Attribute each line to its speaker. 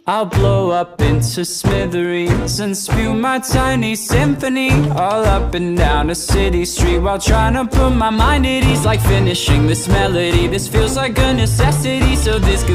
Speaker 1: I'll blow up into smithereens and spew my tiny symphony all up and down a city street while trying to put my mind at ease. Like finishing this melody, this feels like a necessity. So this could